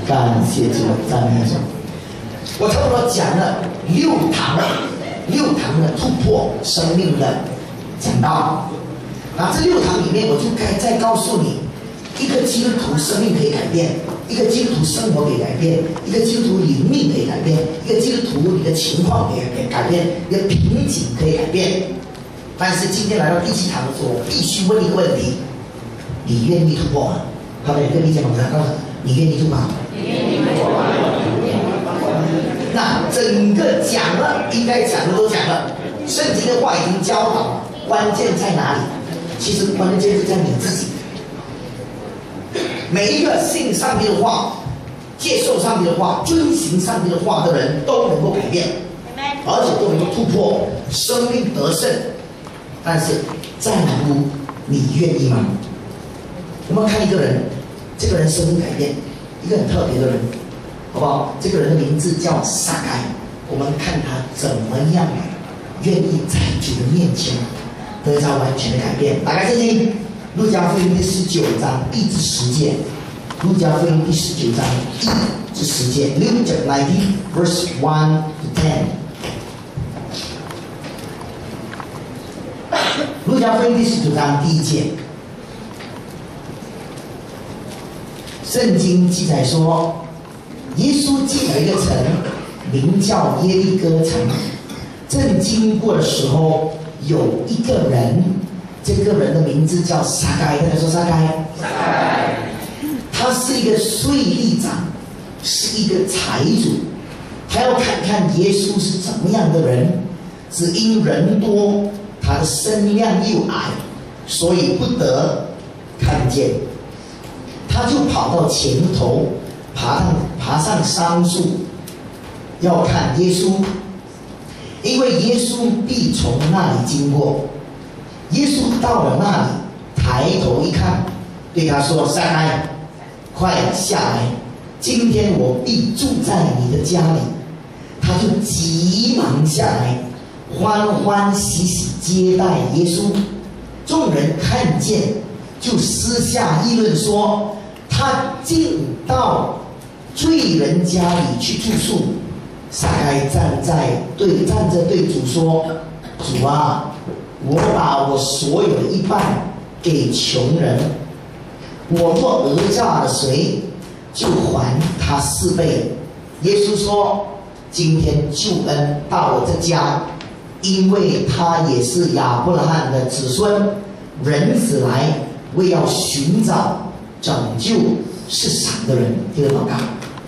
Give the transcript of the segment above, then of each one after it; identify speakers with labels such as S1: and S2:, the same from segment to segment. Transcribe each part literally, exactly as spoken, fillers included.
S1: 感谢主，赞美主。我差不多讲了六堂，六堂的突破生命的讲道。那这六堂里面，我就该再告诉你，一个基督徒生命可以改变，一个基督徒生活可以改变，一个基督徒灵命可以改变，一个基督徒你的情况可以改变，你的瓶颈可以改变。但是今天来到第七堂的时候，我必须问一个问题：你愿意突破吗？好的，跟你讲，我来告诉你，你愿意突破吗？那整个讲了，应该讲的都讲了，圣经的话已经教导了，关键在哪里？其实关键是在你自己。每一个信上帝的话、接受上帝的话、遵行上帝的话的人都能够改变，而且都能够突破，生命得胜。但是在南屋，你愿意吗？我们看一个人，这个人生命改变，一个很特别的人，好不好？这个人的名字叫撒该，我们看他怎么样愿意在主的面前得到完全的改变。打开圣经，路加福音第十九章一至十节。路加福音第十九章一至十节 ，Luke nineteen verse one to ten。路加福音第十九章第一节，圣经记载说，耶稣进了一个城，名叫耶利哥城。正经过的时候，有一个人，这个人的名字叫撒该，大家说撒该。撒该，他是一个税吏长，是一个财主，他要看看耶稣是怎么样的人。只因人多，他的身量又矮，所以不得看见。他就跑到前头，爬上爬上桑树，要看耶稣。因为耶稣必从那里经过。耶稣到了那里，抬头一看，对他说：“撒该，快下来！今天我必住在你的家里。”他就急忙下来，欢欢喜喜接待耶稣。众人看见，就私下议论说：“他进到罪人家里去住宿。”撒该站在对站着对主说：“主啊，我把我所有的一半给穷人，我若讹诈了谁，就还他四倍。”耶稣说：“今天救恩到我这家，因为他也是亚伯拉罕的子孙。人子来为要寻找拯救世上的人。”这个祷告。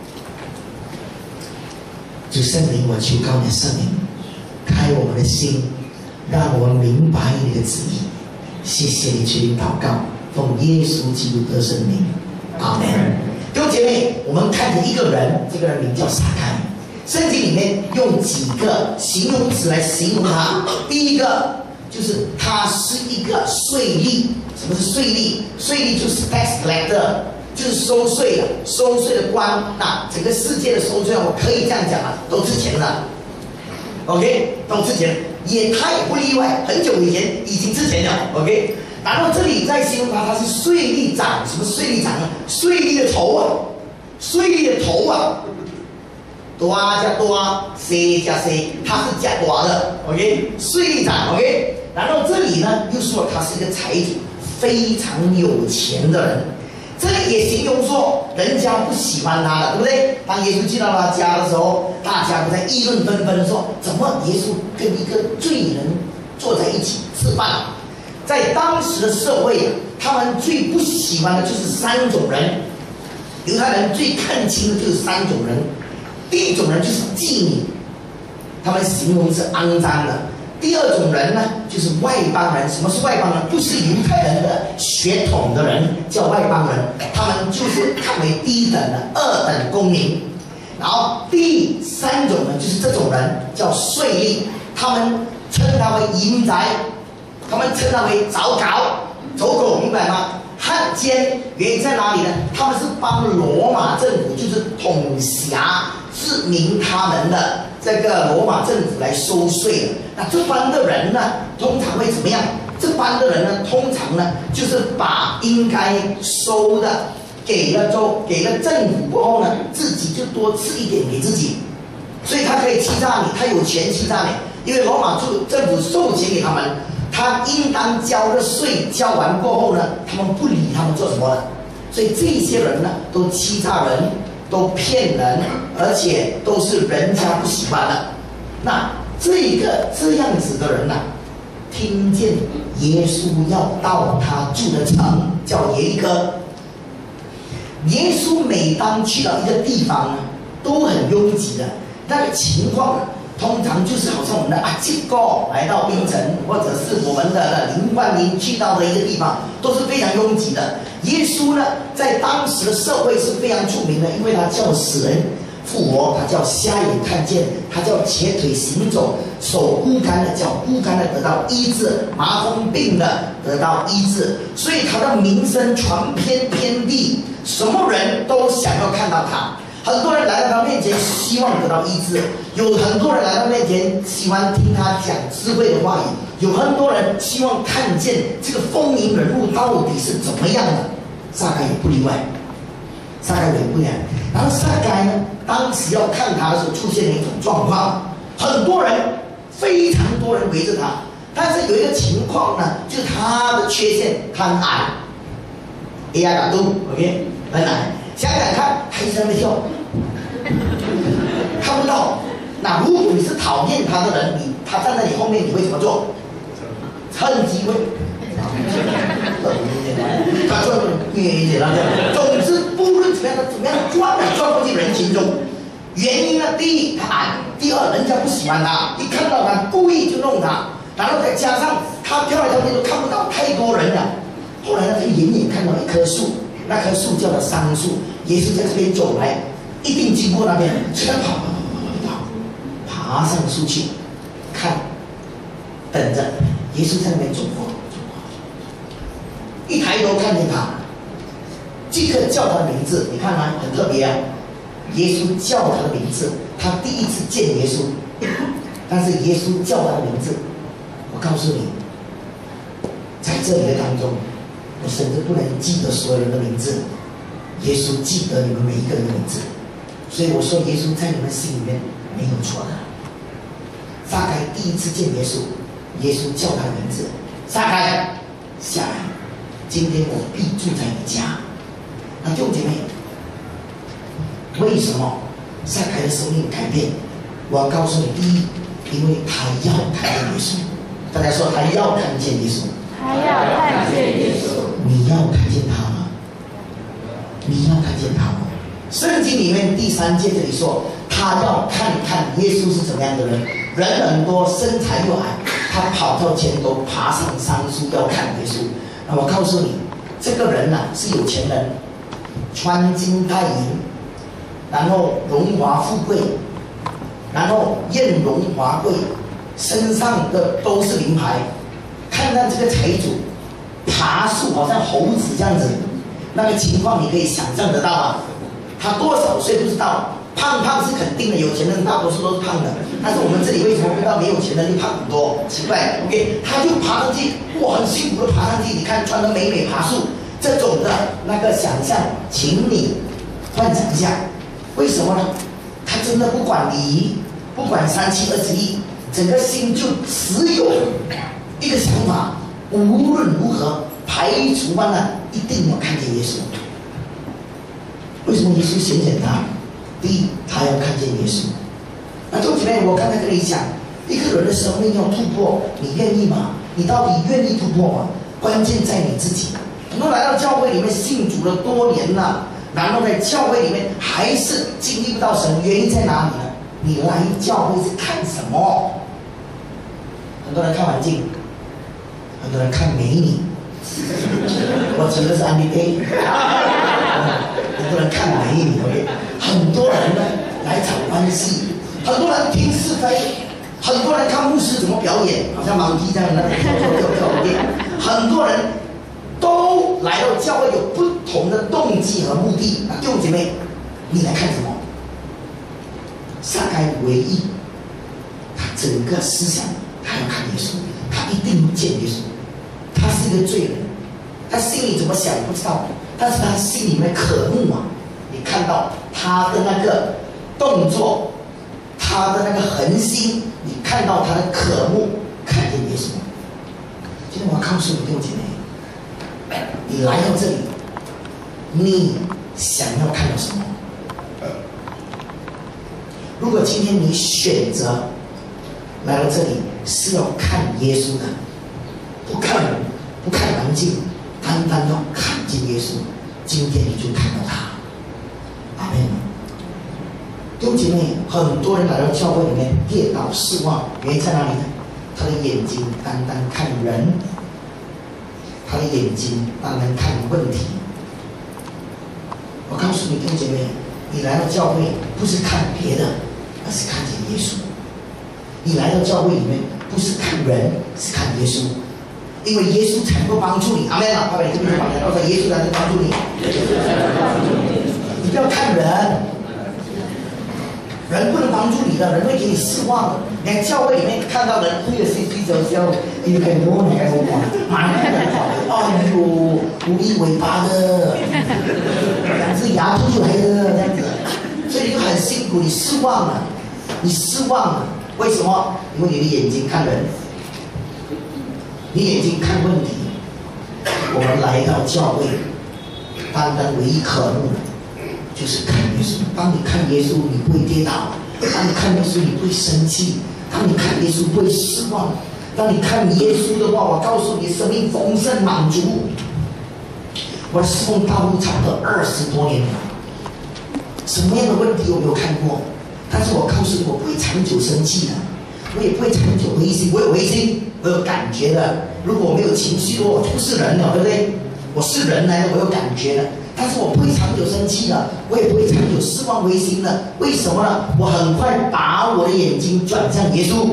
S1: 主圣灵，我求告你圣灵，开我们的心，让我们明白你的旨意。谢谢你去祷告，奉耶稣基督的圣名，阿门。弟兄姐妹，我们看着一个人，这个人名叫撒该。圣经里面用几个形容词来形容他。第一个就是他是一个税吏。什么是税吏？税吏就是 tax collector。就是收税的，收税的官。那整个世界的收税，我可以这样讲啊，都值钱的。OK， 都值钱，也他也不例外，很久以前已经值钱了。OK， 然后这里再形容他，他是税吏长。什么税吏长呢？税吏的头啊，税吏的头啊，多加多，C 加 C， 他是加多的。OK， 税吏长。OK， 然后这里呢又说他是一个财主，非常有钱的人。这里也形容说，人家不喜欢他了，对不对？当耶稣进到他家的时候，大家都在议论纷纷，说怎么耶稣跟一个罪人坐在一起吃饭？在当时的社会，他们最不喜欢的就是三种人。犹太人最看轻的就是三种人。第一种人就是妓女，他们形容是肮脏的。第二种人呢，就是外邦人。什么是外邦人？不是犹太人的血统的人叫外邦人，他们就是看为低等的二等公民。然后第三种人就是这种人叫税吏，他们称他为淫宅，他们称他为糟糕走狗，明白吗？汉奸原因在哪里呢？他们是帮罗马政府，就是统辖治明他们的这个罗马政府来收税的。那这班的人呢，通常会怎么样？这班的人呢，通常呢就是把应该收的给了州给了政府过后呢，自己就多吃一点给自己，所以他可以欺诈你，他有权欺诈你，因为罗马政府授钱给他们，他应当交的税交完过后呢，他们不理他们做什么了，所以这些人呢都欺诈人，都骗人，而且都是人家不喜欢的。那这个这样子的人呢、啊，听见耶稣要到他住的城叫耶利哥，耶稣每当去到一个地方呢，都很拥挤的。那个情况呢，通常就是好像我们的阿基哥来到槟城，或者是我们的林冠霖去到的一个地方，都是非常拥挤的。耶稣呢，在当时的社会是非常出名的，因为他叫死人复活，他叫瞎眼看见，他叫瘸腿行走，手枯干的叫枯干的得到医治，麻风病的得到医治，所以他的名声传遍遍地，什么人都想要看到他。很多人来到他面前，希望得到医治；有很多人来到面前，喜欢听他讲智慧的话语；有很多人希望看见这个风云人物到底是怎么样的。撒该也不例外，撒该也不例外。然后撒该呢，当时要看他的时候，出现了一种状况，很多人，非常多人围着他，但是有一个情况呢，就是他的缺陷，他很矮 ，A I 感度 ，OK， 很矮。想想看，他一直在那跳，看不到。那如果你是讨厌他的人，你他站在你后面，你会怎么做？趁机会，他说虐一点了。总之，不论怎么样，他怎么样钻来钻过去人群中。原因呢，第一他矮，第二人家不喜欢他，一看到他故意就弄他，然后再加上他跳来跳去都看不到，太多人了。后来呢，他远远看到一棵树。那棵树叫做桑树，耶稣在这边走来，一定经过那边，所以他跑跑跑跑跑，爬上树去，看，等着耶稣在那边走过，走过，一抬头看见他，即刻叫他的名字，你看吗？很特别啊！耶稣叫他的名字，他第一次见耶稣，但是耶稣叫他的名字，我告诉你，在这里的当中。我甚至不能记得所有人的名字，耶稣记得你们每一个人的名字，所以我说耶稣在你们心里面没有错的。撒该第一次见耶稣，耶稣叫他的名字，撒该下来，今天我必住在你家。那弟兄姐妹，为什么撒该的生命改变？我要告诉你，第一，因为他要看见耶稣。大家说他要看见耶稣。
S2: 他要看见耶稣。
S1: 你要看见他吗？你要看见他吗？圣经里面第三节这里说，他要看看耶稣是怎么样的人，人很多，身材又矮，他跑到前头，爬上桑树要看耶稣。那我告诉你，这个人呐、啊、是有钱人，穿金戴银，然后荣华富贵，然后艳荣华贵，身上的都是名牌。看到这个财主爬树，好像猴子这样子，那个情况你可以想象得到啊。他多少岁不知道，胖胖是肯定的，有钱人大多数都是胖的。但是我们这里为什么遇到没有钱人就胖很多？奇怪 ，OK， 他就爬上去，哇，很辛苦的爬上去。你看穿的美美爬树，这种的那个想象，请你幻想一下，为什么呢？他真的不管礼仪，不管三七二十一，整个心就只有一个想法，无论如何排除万难，一定要看见耶稣。为什么耶稣拣选他？第一，他要看见耶稣。那兄弟妹，我刚才跟你讲，一个人的生命要突破，你愿意吗？你到底愿意突破吗？关键在你自己。很多来到教会里面信主了多年了，然后在教会里面还是经历不到神，原因在哪里呢？你来教会是看什么？很多人看环境，很多人看美女，我指的是安利 A， 很多人看美女 ，OK， 很多人呢来找关系，很多人听是非，很多人看牧师怎么表演，好像盲批这样的，很多人都来到教会有不同的动机和目的。弟兄姐妹，你来看什么？撒该唯一，他整个思想。他要看耶稣，他一定见耶稣。他是一个罪人，他心里怎么想不知道， 但是他心里面渴慕啊，你看到他的那个动作，他的那个恒心，你看到他的渴慕，看见耶稣。今天我要告诉你弟兄姐妹，你来到这里，你想要看到什么？如果今天你选择来到这里是要看耶稣的，不看人，不看环境，单单要看见耶稣，今天你就看到他。阿们。弟兄姐妹，很多人来到教会里面跌倒失望，原因在哪里呢？他的眼睛单单看人，他的眼睛单单看问题。我告诉你弟兄姐妹，你来到教会不是看别的，而是看见耶稣。你来到教会里面不是看人，是看耶稣，因为耶稣才能够帮助你。阿们啊！爸爸，你这边说，我说耶稣才能帮助你。你不要看人，人不能帮助你的，人会给你失望的。你在教会里面看到人会有谁睡着觉，你很多你还我管，马上很好，哎呦，无以为拔的，两只牙凸出来的这样子，所以你就很辛苦，你失望了，你失望了。为什么？因为你的眼睛看人，你眼睛看问题。我们来到教会，单单唯一可慕的就是看耶稣。当你看耶稣，你不会跌倒；当你看耶稣，你不会生气；当你看耶稣，不会失望；当你看耶稣的话，我告诉你，生命丰盛满足。我的侍奉道路差不多二十多年了，什么样的问题我没有看过？但是我告诉你，我不会长久生气的，我也不会长久灰心。我有灰心，我有感觉的。如果我没有情绪的话，我就不是人了，对不对？我是人来的，我有感觉的。但是我不会长久生气的，我也不会长久失望灰心的。为什么呢？我很快把我的眼睛转向耶稣，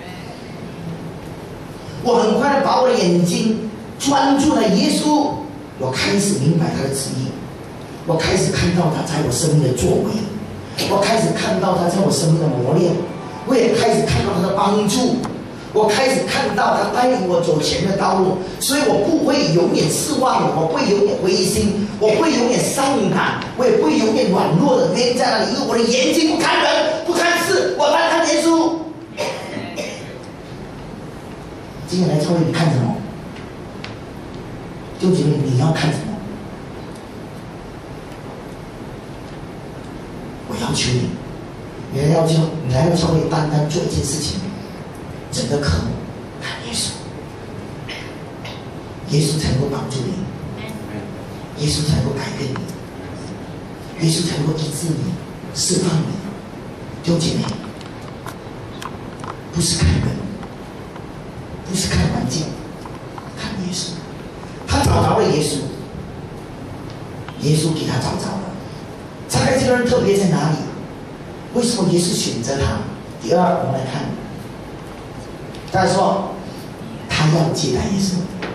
S1: 我很快的把我的眼睛专注了耶稣。我开始明白他的旨意，我开始看到他在我生命的作为，我开始看到他在我生命的磨练，我也开始看到他的帮助，我开始看到他带领我走前的道路。所以我不会永远失望，我不会永远灰心，我不会永远伤感，我也不会永远软弱的。原因在哪里？因为我的眼睛不看人，不看事，我单看耶稣。今天来教会你看什么？就觉得你要看什么？我要求你，你来要求你来到教会，单单做一件事情，整个科目看耶稣，耶稣才能够帮助你，耶稣才能够改变你，耶稣才能够医治你、释放你。弟兄姐妹，不是看人，不是看环境，看耶稣。他找着了耶稣，耶稣给他找着了。大概这个人特别在哪里？为什么耶稣选择他？第二，我们来看，大家说他要接待耶稣，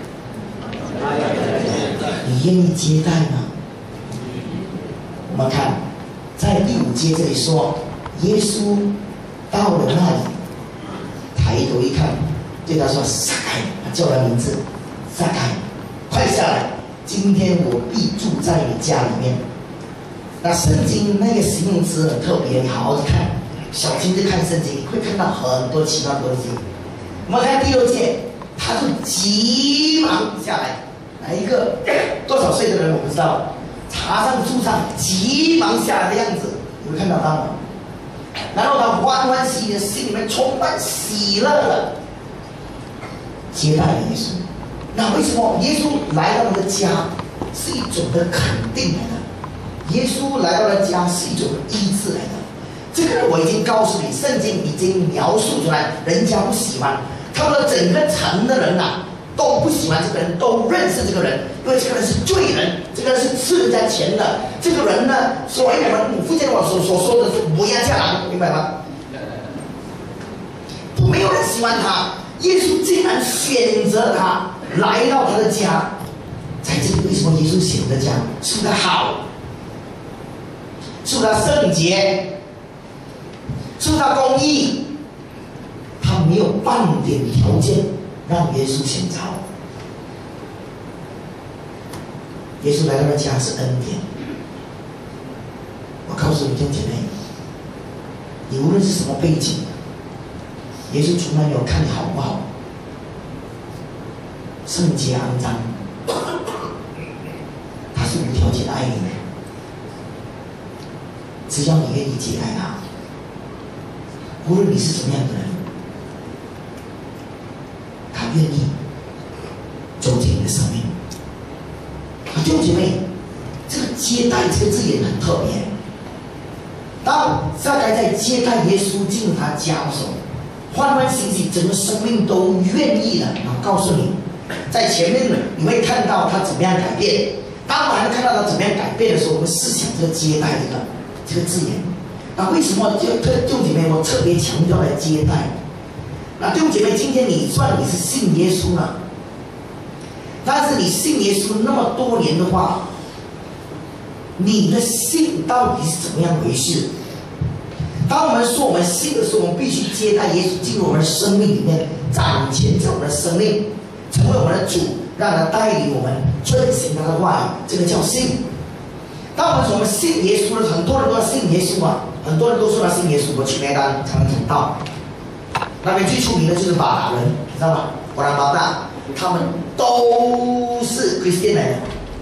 S1: 你愿意接待吗？我们看在第五节这里说，耶稣到了那里，抬头一看，对他说：“撒该。”他叫他名字，撒该，快下来！今天我必住在你家里面。那圣经那个形容词很特别，你好好的看，小心的看圣经，你会看到很多奇妙的东西。我们看第六节，他就急忙下来，哪一个多少岁的人我不知道，爬上树上急忙下来的样子，你会看到他吗？然后他欢欢喜喜的，心里面充满喜乐了，接待了耶稣。那为什么耶稣来到他的家是一种的肯定来的？耶稣来到了家是一种医治来的。这个我已经告诉你，圣经已经描述出来，人家不喜欢，他们的整个城的人呐、啊、都不喜欢这个人，都认识这个人，因为这个人是罪人，这个人是吃人家钱的，这个人呢，所以我们父亲我所所说的是摩押家郎，明白吗？不，没有人喜欢他，耶稣竟然选择他来到他的家。在这里，为什么耶稣选择家？是他好，是他圣洁，是他公义，他没有半点条件让耶稣选召。 耶稣来到的家是恩典。我告诉你，弟兄姐妹，你无论是什么背景，耶稣从来没有看你好不好，圣洁肮脏，他是无条件爱你的，只要你愿意接待他。无论你是什么样的人，他愿意走进你的生命。啊，弟兄姐妹，这个接待这个字眼很特别。当撒该在接待耶稣进入他家的时候，欢欢喜喜，整个生命都愿意了。我告诉你，在前面你会看到他怎么样改变。当我还没看到他怎么样改变的时候，我们试想这个接待这个这个字眼。那为什么就特弟兄姐妹我特别强调来接待？那弟兄姐妹，今天你算你是信耶稣了，但是你信耶稣那么多年的话，你的信到底是怎么样回事？当我们说我们信的时候，我们必须接待耶稣进入我们的生命里面，掌权在我们的生命，成为我们的主，让他带领我们遵行他的话语，这个叫信。当我们说我们信耶稣的，很多人都要信耶稣啊，很多人都说他信耶稣。我去梅丹常常讲到，那边最出名的就是巴达人，你知道吗？巴达巴达，他们都是 Christian 来的，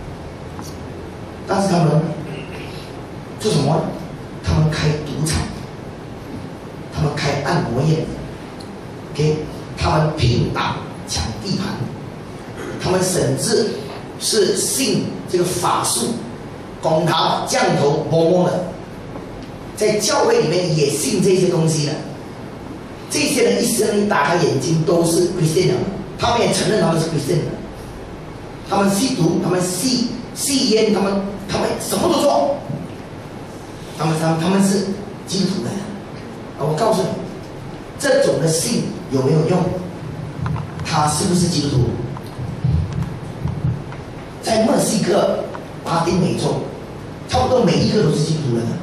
S1: 但是他们做什么？他们开赌场，他们开按摩院 ，OK， 他们拼打抢地盘，他们甚至是信这个法术。拱桃、降头、摸摸的，在教会里面也信这些东西的。这些人一生一打开眼睛都是 Christian 的，他们也承认他们是 Christian 的。他们吸毒，他们吸吸烟，他们他们什么都做。他们他们他们是基督徒的。啊，我告诉你，这种的信有没有用？他是不是基督徒？在墨西哥、拉丁美洲。差不多每一个都是基督徒人的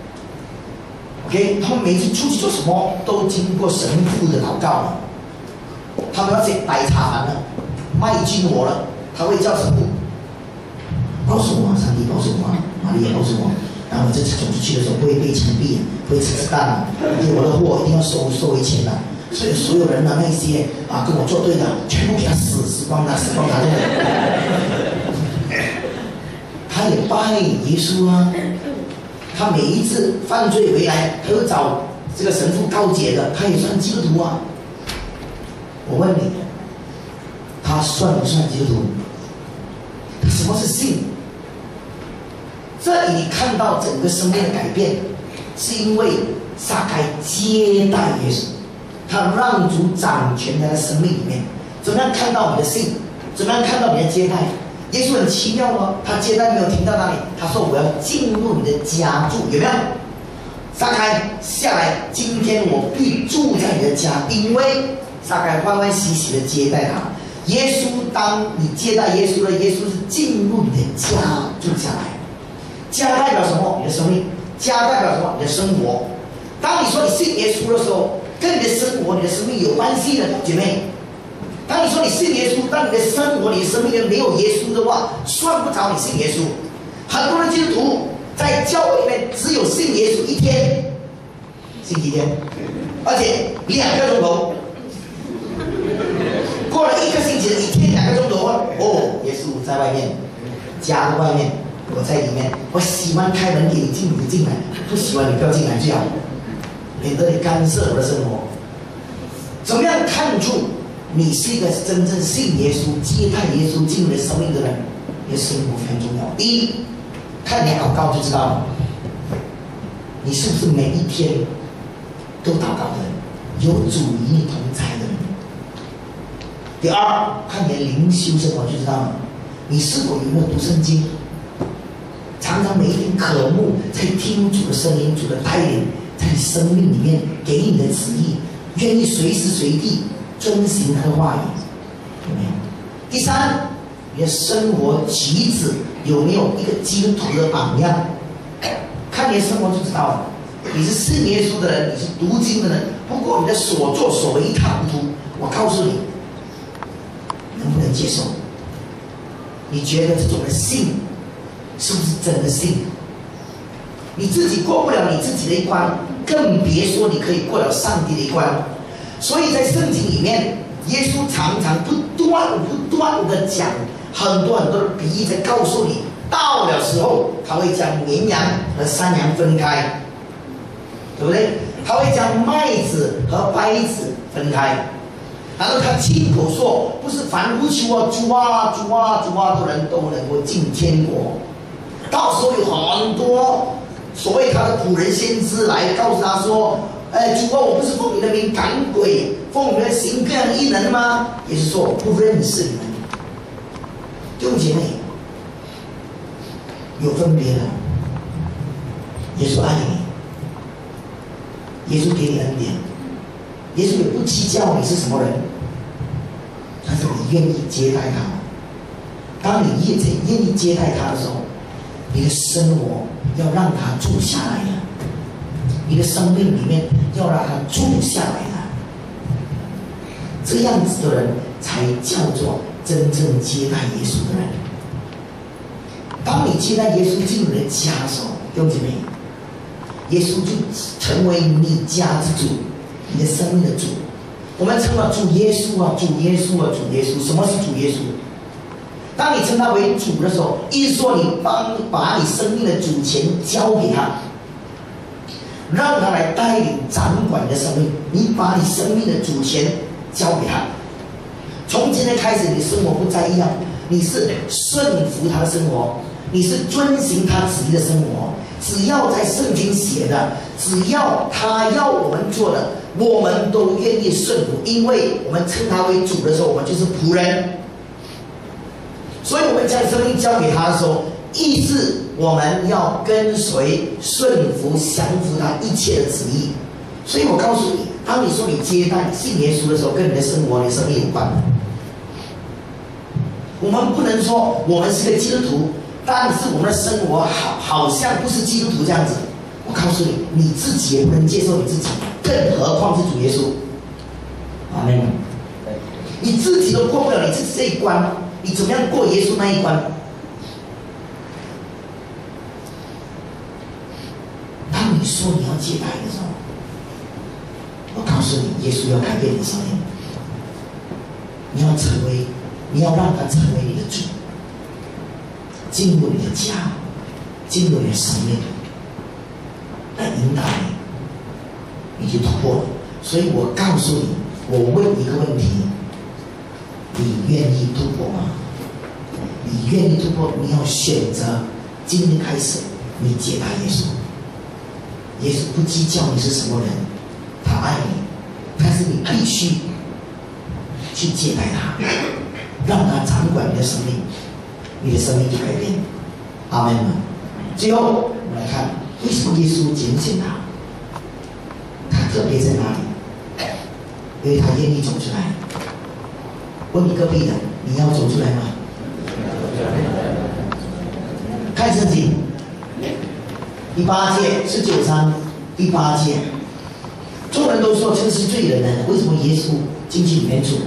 S1: ，OK， 他们每次出去做什么都经过神父的祷告了。他们要写白茶盘了，卖军火了，他会叫神父告诉我，上帝告诉我，玛利亚告诉我，然后我这次走出去的时候不会被枪毙，不会吃子弹了，而且我的货一定要收收回钱了。所以所有人呢，那些啊跟我作对的，全部给他死死光他，死光他，对不对？他也拜耶稣啊，他每一次犯罪回来，他又找这个神父告解的，他也算基督徒啊。我问你，他算不算基督徒？他什么是信？这里你看到整个生命的改变，是因为撒该接待耶稣，他让主掌权在他生命里面。怎么样看到你的信？怎么样看到你的接待？耶稣很奇妙哦，他接待没有停到那里，他说我要进入你的家住，有没有？撒该下来，今天我必住在你的家，因为撒该欢欢喜喜的接待他。耶稣，当你接待耶稣了，耶稣是进入你的家住下来。家代表什么？你的生命。家代表什么？你的生活。当你说你信耶稣的时候，跟你的生活、你的生命有关系的，姐妹。当你说你信耶稣，当你的生活、你的生命里没有耶稣的话，算不着你信耶稣。很多人基督徒在教会里面只有信耶稣一天，信几天？而且两个钟头。过了一个星期，一天两个钟头哦，耶稣在外面，家在外面，我在里面。我喜欢开门给你进，你进来；不喜欢你不要进来最好，免得你干涉我的生活。怎么样看出你是一个真正信耶稣、接待耶稣进入你的生命的人？你的生活非常重要。第一，看你祷告就知道了，你是不是每一天都祷告的人，有主与你同在的人？第二，看你的灵修生活就知道了，你是否有没有读圣经？常常每一天渴慕在听主的声音、主的带领，在你生命里面给你的旨意，愿意随时随地遵行他的话语，有没有？第三，你的生活举止有没有一个基督徒的榜样？看你的生活就知道了。你是信耶稣的人，你是读经的人，不过你的所作所为一塌糊涂，我告诉你，能不能接受？你觉得这种的信是不是真的信？你自己过不了你自己的一关，更别说你可以过了上帝的一关。所以在圣经里面，耶稣常常不断不断的讲很多很多的比喻，在告诉你，到了时候他会将绵羊和山羊分开，对不对？他会将麦子和稗子分开。然后他亲口说，不是凡呼求啊主啊主啊主啊的人都能够进天国。到时候有很多所谓他的仆人先知来告诉他说，哎，主啊，我不是奉你的名赶鬼，奉你的行各样的异能吗？也是说我不认识你们。弟兄姐妹，有分别的。耶稣爱你，耶稣给你恩典，耶稣也不计较你是什么人，但是你愿意接待他。当你愿愿意接待他的时候，你的生活要让他住下来了，你的生命里面要让他住下来了。这样子的人才叫做真正接待耶稣的人。当你接待耶稣进入你的家的时候，弟兄姐妹，耶稣就成为你家之主，你的生命的主。我们称了主耶稣啊，主耶稣啊，主耶稣。什么是主耶稣？当你称他为主的时候，意思说你帮把你生命的主权交给他，让他来带领掌管你的生命。你把你生命的主权交给他，从今天开始，你的生活不再一样，你是顺服他的生活，你是遵行他旨意的生活。只要在圣经写的，只要他要我们做的，我们都愿意顺服，因为我们称他为主的时候，我们就是仆人。所以我们将生命交给他的时候，意思我们要跟随、顺服、降服他一切的旨意。所以我告诉你，当你说你接待信耶稣的时候，跟你的生活、你的生命有关。我们不能说我们是个基督徒，但是我们的生活好好像不是基督徒这样子。我告诉你，你自己也不能接受你自己，更何况是主耶稣。阿们。你自己都过不了你自己这一关，你怎么样过耶稣那一关？当你说你要接待的时候，我告诉你，耶稣要改变你的生命，你要成为，你要让他成为你的主，进入你的家，进入你的生命，来引导你，你就突破了。所以我告诉你，我问一个问题：你愿意突破吗？你愿意突破，你要选择今天开始，你接待耶稣。耶稣不计较你是什么人，他爱你，但是你必须去接待他，让他掌管你的生命，你的生命就改变。阿们吗？最后我们来看，为什么耶稣拣选他？他特别在哪里？因为他愿意走出来。问你隔壁的，你要走出来吗？看圣经第八届十九章第八届，众人都说这个是罪人呢，为什么耶稣进去里面住？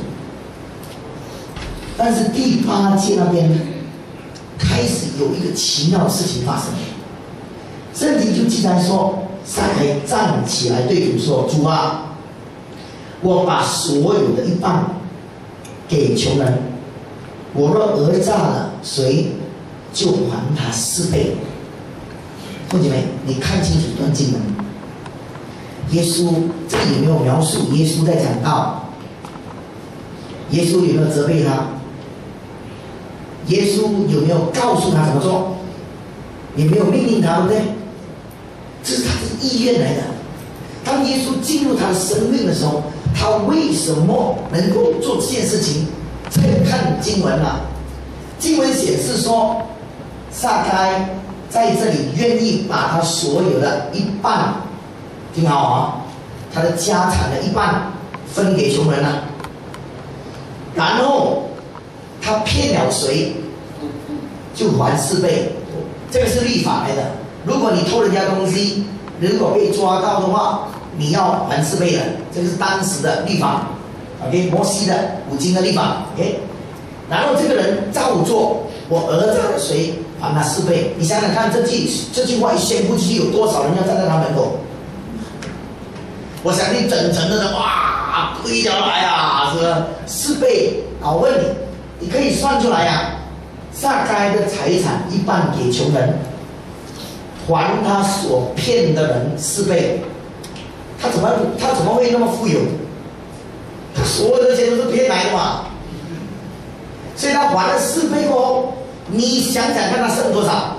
S1: 但是第八届那边开始有一个奇妙的事情发生，圣经就记载说，撒该站起来对主说：“主啊，我把所有的一半给穷人，我若讹诈了谁，就还他四倍。”兄弟们，你看清楚这段经文，耶稣这里有没有描述耶稣在讲道？耶稣有没有责备他？耶稣有没有告诉他怎么做？也没有命令他，对不对？这是他的意愿来的。当耶稣进入他的生命的时候，他为什么能够做这件事情？再看经文啊，经文显示说，撒该在这里愿意把他所有的一半，听好啊，他的家产的一半分给穷人了，然后他骗了谁，就还四倍。这个是律法来的。如果你偷人家东西，如果被抓到的话，你要还四倍的。这个是当时的律法。OK， 摩西的五经的律法。OK， 然后这个人照做，我讹诈了谁， 还他四倍。你想想看，这句这句话一宣布出去，有多少人要站在他门口？我相信整层的人哇，跪下来啊，是不是？四倍啊！我问你，你可以算出来呀、啊。撒该的财产一半给穷人，还他所骗的人四倍。他怎么他怎么会那么富有？他所有的钱都是骗来的嘛。所以他还了四倍过后，你想想看他剩多少？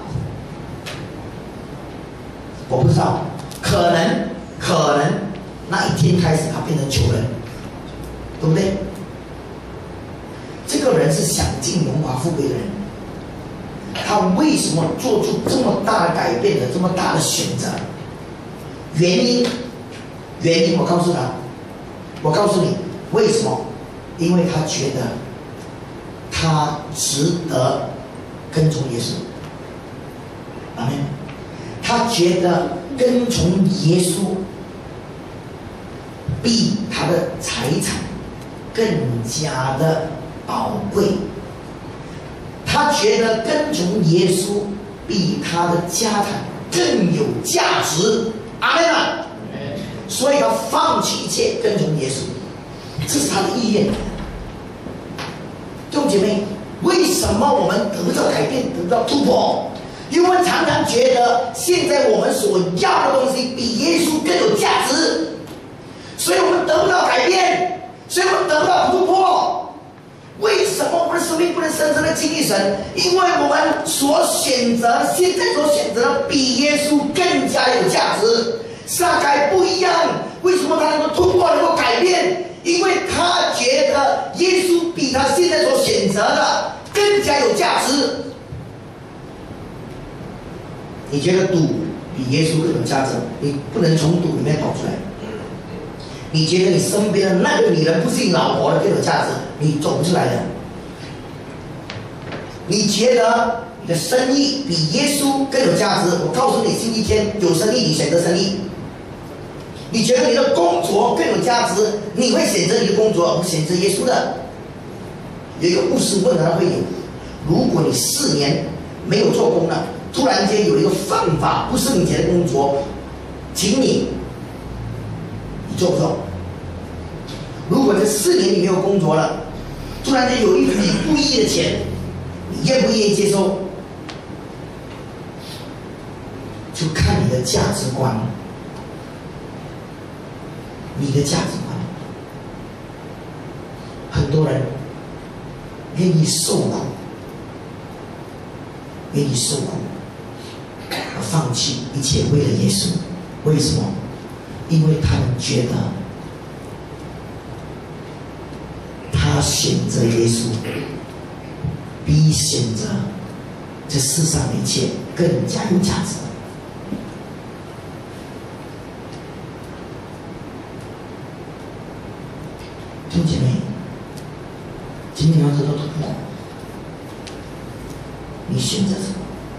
S1: 我不知道，可能可能那一天开始他变成穷人，对不对？这个人是享尽荣华富贵的人，他为什么做出这么大的改变的这么大的选择？原因，原因我告诉他，我告诉你为什么？因为他觉得他值得跟从耶稣。阿们。他觉得跟从耶稣比他的财产更加的宝贵，他觉得跟从耶稣比他的家产更有价值。阿们啊！所以他放弃一切跟从耶稣，这是他的意愿。弟兄姐妹，为什么我们得不到改变，得不到突破？因为我们常常觉得现在我们所要的东西比耶稣更有价值，所以我们得不到改变，所以我们得不到突破。为什么我们的生命不能深深的经历神？因为我们所选择现在所选择的比耶稣更加有价值。撒该不一样，为什么他能够突破，能够改变？因为他觉得耶稣比他现在所选择的更加有价值。你觉得赌比耶稣更有价值，你不能从赌里面跑出来。你觉得你身边的那个女人不是你老婆的更有价值，你走不出来的。你觉得你的生意比耶稣更有价值，我告诉你，星期天有生意，你选择生意。你觉得你的工作更有价值，你会选择你的工作，而不选择耶稣的。有一个牧师问他的会友，如果你四年没有做工了，突然间有一个犯法不是你钱的工作，请你，你做不做？如果这四年你没有工作了，突然间有一笔不义的钱，你愿不愿意接受？就看你的价值观，你的价值观。很多人愿意受苦，愿意受苦。放弃一切为了耶稣，为什么？因为他们觉得他选择耶稣比选择这世上的一切更加有价值。弟兄姐妹，今天要得到突破，你选择什么？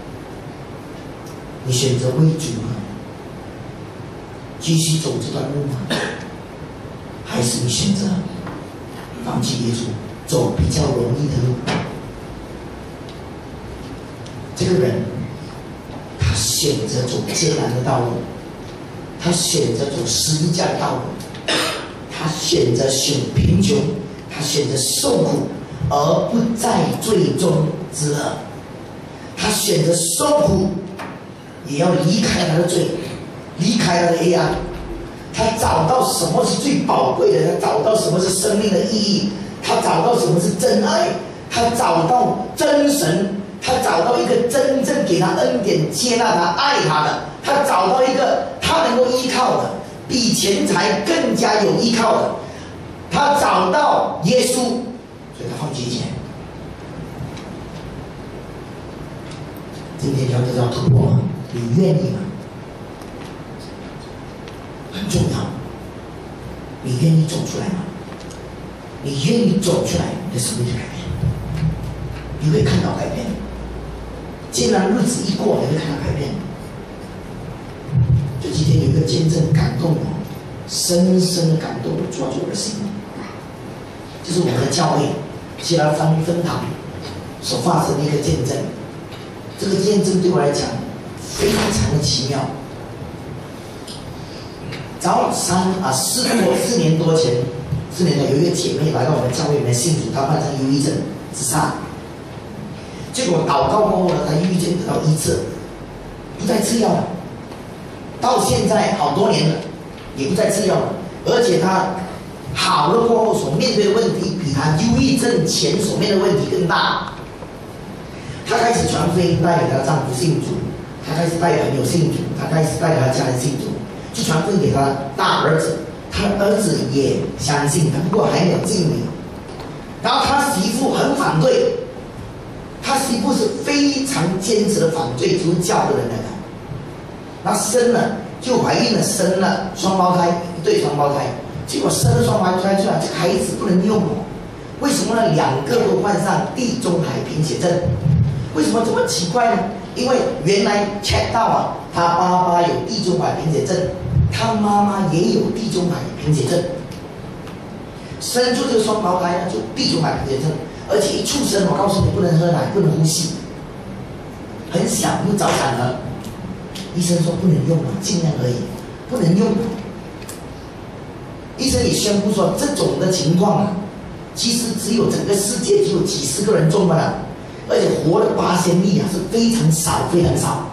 S1: 你选择为主吗？继续走这段路吗？还是你选择放弃耶稣，走比较容易的路？这个人，他选择走艰难的道路，他选择走十字架的道路，他选择选贫穷，他选择受苦，而不在最终之乐。他选择受苦，也要离开他的罪，离开他的黑暗。他找到什么是最宝贵的，他找到什么是生命的意义，他找到什么是真爱，他找到真神，他找到一个真正给他恩典、接纳他、爱他的，他找到一个他能够依靠的，比钱财更加有依靠的，他找到耶稣，所以他放弃一切。今天要得到突破，你愿意吗？很重要，你愿意走出来吗？你愿意走出来，你的生命就改变，你会看到改变。既然日子一过，你会看到改变。这几天有一个见证感动我，深深的感动我，抓住我的心。就是我们的教会西拉分分堂所发生的一个见证。 这个验证对我来讲非常的奇妙。早三啊四多四年多前，四年多有一个姐妹来到我们教会里面信主，她患上忧郁症自杀。结果祷告过后呢，她忧郁症得到医治，不再吃药了。到现在好多年了，也不再吃药了，而且她好了过后所面对的问题，比她忧郁症前所面对的问题更大。她开始传福音，带给她的丈夫信主，她开始带朋友信主，她开始带给她家人信主。去传福音给他大儿子，他的儿子也相信他，不过还没有敬礼。然后他媳妇很反对，他媳妇是非常坚持的反对基督教的人来的。那生了就怀孕了，生了双胞胎，一对双胞胎，结果生了双胞胎出来，这个孩子不能用哦。为什么呢？两个都患上地中海贫血症。为什么这么奇怪呢？因为原来 check 到啊，他爸爸有地中海贫血症，他妈妈也有地中海贫血症，生出这个双胞胎呢，就地中海贫血症，而且一出生，我告诉你，不能喝奶，不能呼吸，很小又早产了。医生说不能用了，尽量而已，不能用了。医生也宣布说，这种的情况啊，其实只有整个世界只有几十个人中了。而且活的发现率啊是非常少，非常少。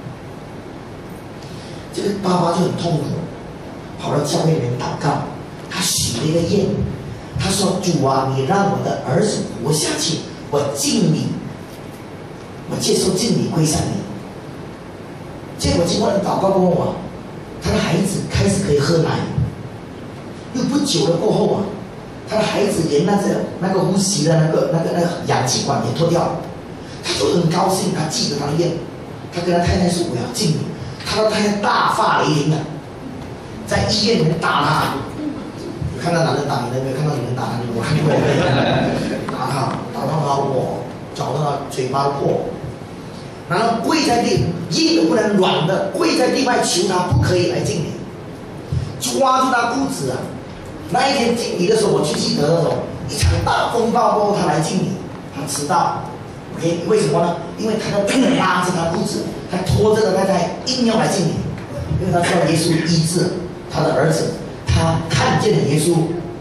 S1: 这个爸爸就很痛苦，跑到教会里面祷告，他许了一个愿，他说：“主啊，你让我的儿子活下去，我敬你，我接受敬礼，归向你。”结果经过祷告过后啊，他的孩子开始可以喝奶，又不久了过后啊，他的孩子连那个那个呼吸的那个那个那个氧气管也脱掉了，他就很高兴，他记得他的愿，他跟他太太说：“我要敬你。”他的太太大发雷霆啊，在医院里面打他。有看到男人打女人没有？看到女人打男人，我看过。打他，打到他我，找到他嘴巴破，然后跪在地，硬的不能软的，跪在地外求他不可以来敬礼，抓住他裤子啊。那一天敬礼的时候，我去记得的时候，一场大风暴过后，他来敬礼，他迟到。OK， 为什么呢？因为他的太太拉着他裤子，他拖着的太太硬要来敬礼，因为他知道耶稣医治他的儿子，他看见了耶稣。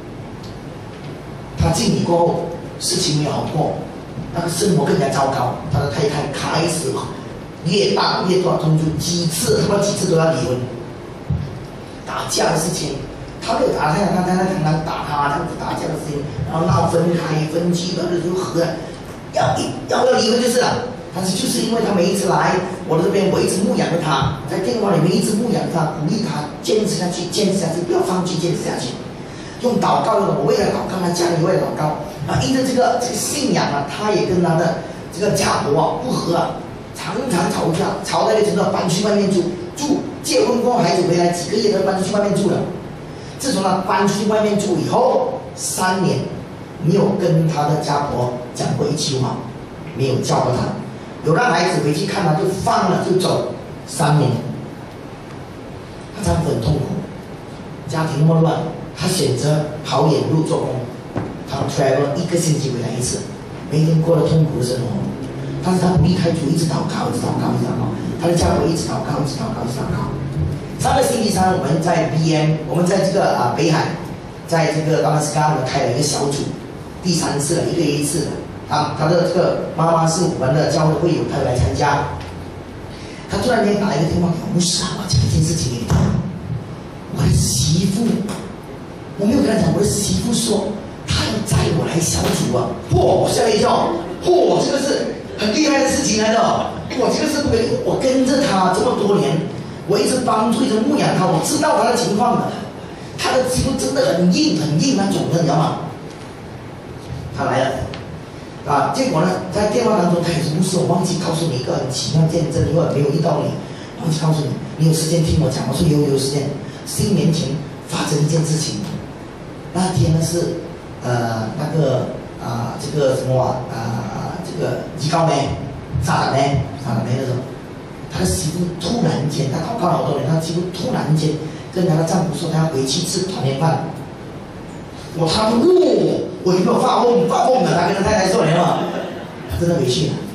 S1: 他敬礼过后，事情没有好过，那个生活更加糟糕。他的太太开始越大越大，通知几次，他们几次都要离婚，打架的事情。他没有打他，他太太常常打他，这样子打架的事情，然后闹分开、分居，然后就和。要要要离婚就是了，但是就是因为他每一次来我的这边，我一直牧养着他，在电话里面一直牧养他，鼓励他坚持下去，坚持下去，不要放弃，坚持下去。用祷告的，我为了祷告，他家里为了祷告啊，因着这个这个信仰啊，他也跟他的这个家婆啊不和啊，常常吵架，吵到一个程度搬去外面住，住结婚过后孩子回来几个月，他搬出去外面住了。自从他搬出去外面住以后，三年。没有跟他的家婆讲过一句话，没有教过他，有让孩子回去看他就放了就走，三年，他丈夫很痛苦，家庭混乱，他选择跑远路做工，他 travel 一个星期回来一次，每天过了痛苦的生活，但是他不离开主，一直祷告，一直祷告，一直祷告，他的家婆一直祷告，一直祷告，一直祷告。上个星期三我们在 B M， 我们在这个啊北海，在这个达拉斯加我们开了一个小组。第三次了，一个月一次的。他他的这个妈妈是我们的教会会友，他来参加。他突然间打一个电话给我，牧师啊，我讲一件事情给你听。我的媳妇，我没有跟他讲，我的媳妇说她要载我来小组啊。嚯，我吓了一跳，嚯，这个是很厉害的事情来的。哇，这个是不可以，我跟着他这么多年，我一直帮助，一直牧养他，我知道他的情况的。他的肌肤真的很硬，很硬那种的，你知道吗？他来了，啊，结果呢，在电话当中，他也是牧师，我忘记告诉你一个很奇妙见证，因为没有遇到你，忘记告诉你，你有时间听我讲。我说有有时间，十一年前发生一件事情，那天呢是呃那个啊、呃、这个什么啊啊、呃、这个吉高梅沙达梅沙达梅的时候，他的媳妇突然间，他祷告了好多年，他媳妇突然间跟他的丈夫说，他要回去吃团圆饭。我他说，哦，我有没有发梦？发梦了，他跟他太太说了嘛，他真的回去了。他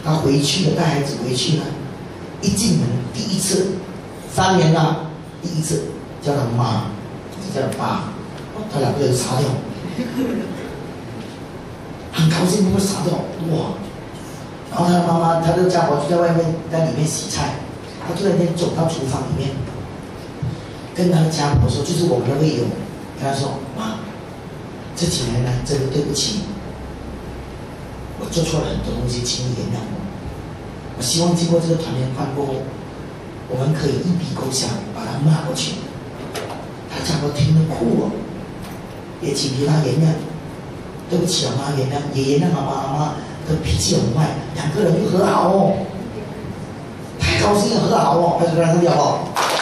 S1: 他回去了，带孩子回去了，一进门第一次，三年了，第一次叫他妈，叫他爸，他两个人傻掉，很高兴，不会傻掉，哇！然后他的妈妈，他的家婆就在外面，在里面洗菜，他突然间走到厨房里面，跟他的家婆说，就是我们的会友，跟他说，妈，这几年来真的对不起你，我做错了很多东西，请你原谅我。我希望经过这个团圆饭过后，我们可以一笔勾销，把他骂过去。他家婆听了哭了，也请求他原谅，对不起啊妈，原谅，也原谅啊妈，阿妈的脾气很坏，两个人就和好哦，太高兴了，和好哦，快点让他掉哦。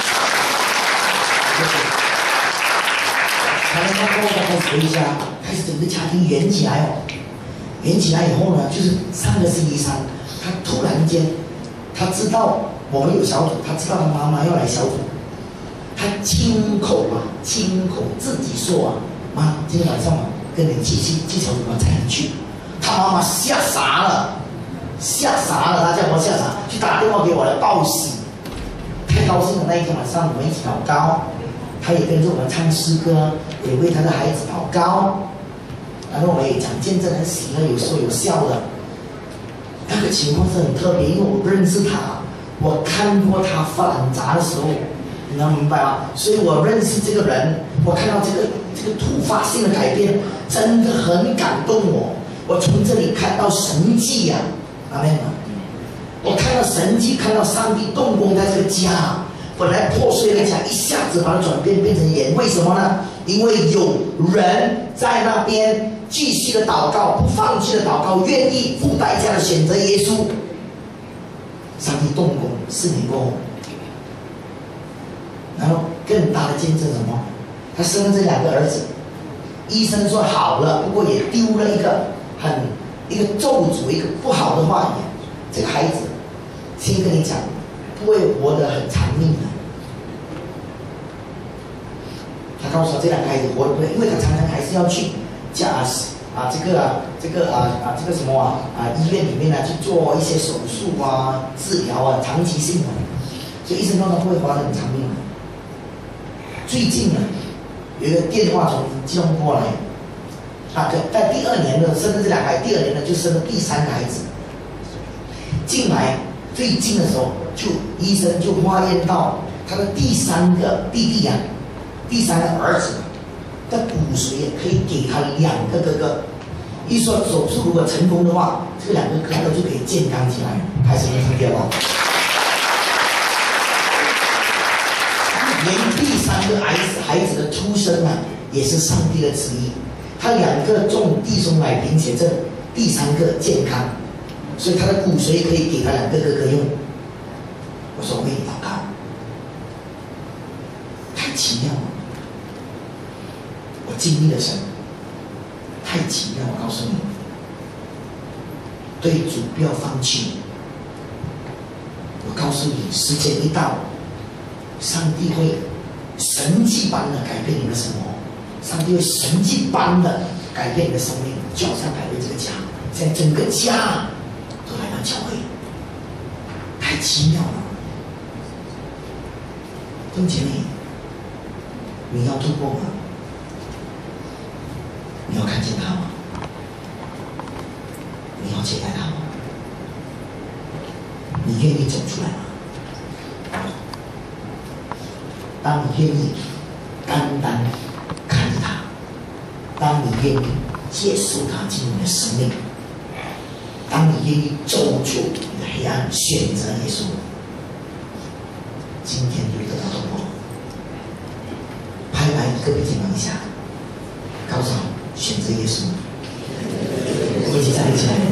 S1: 团圆饭过后，他开始回家，开始整个家庭圆起来哦。圆起来以后呢，就是上个星期三，他突然间，他知道我们有小组，他知道他妈妈要来小组，他亲口啊，亲口自己说啊，妈，今天晚上啊，跟你去去去小组我才能去。他妈妈吓傻了，吓傻了，他家婆吓傻，去打电话给我来报喜，太高兴了。那一天晚上我们一起祷告，他也跟着我们唱诗歌，也为他的孩子祷告。然后我们也讲见证，很喜乐，有说有笑的。那个情况是很特别，因为我认识他，我看过他发烂渣的时候，你能明白吗？所以我认识这个人，我看到这个这个突发性的改变，真的很感动我。我从这里看到神迹呀、啊，阿们。我看到神迹，看到上帝动工在这个家，本来破碎的家，一下子把它转变变成盐。为什么呢？因为有人在那边。继续的祷告，不放弃的祷告，愿意付代价的选择耶稣。上帝动工，四年过后，然后更大的见证什么？他生了这两个儿子，医生说好了，不过也丢了一个很一个咒诅，一个不好的话语。这个孩子，先跟你讲，不会活得很长命的。他告诉我，这两个孩子活得不会，因为他常常还是要去。家啊，这个啊，这个啊啊，这个什么啊啊，医院里面呢去做一些手术啊、治疗啊，长期性的，所以医生通常不会活得很长命的。最近呢，有一个电话从基隆过来，啊，对，在第二年呢生了这两个孩子，第二年呢就生了第三个孩子。进来最近的时候，就医生就发现到他的第三个弟弟啊，第三个儿子。的骨髓可以给他两个哥哥，一说手术如果成功的话，这两个哥哥就可以健康起来，还是能听见吗？连第三个孩子孩子的出生啊，也是上帝的旨意。他两个中弟兄奶贫血症，第三个健康，所以他的骨髓可以给他两个哥哥用。我说为你祷告，太奇妙了。我经历了神，太奇妙！我告诉你，对主不要放弃。我告诉你，时间一到，上帝会神迹般的改变你的生活，上帝会神迹般的改变你的生命，就好像改变这个家，现在整个家都来到教会，太奇妙了。弟兄姐妹，你要突破吗？你要看见他吗？你要接待他吗？你愿意走出来吗？当你愿意单单看着他，当你愿意接受他进入你的生命，当你愿意走出你的黑暗，选择耶稣，今天就会得到突破。拍拍隔壁肩膀一下，告诉他选择耶稣，一起站立起来。